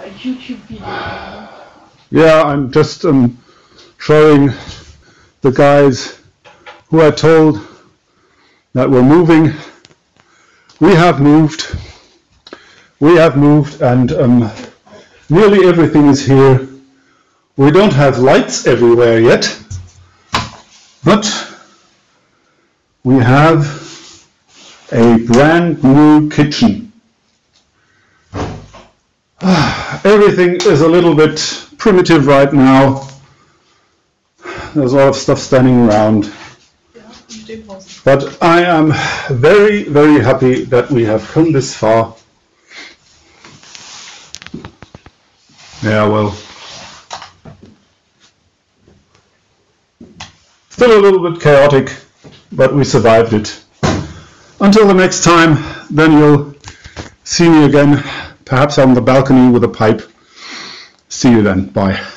a YouTube video. Yeah, I'm just showing the guys who I told that we're moving. We have moved, and nearly everything is here. We don't have lights everywhere yet, but we have a brand new kitchen. Everything is a little bit primitive right now. There's a lot of stuff standing around. But I am very, very happy that we have come this far. Yeah, well, still a little bit chaotic, but we survived it. Until the next time, then you'll see me again, perhaps on the balcony with a pipe. See you then. Bye.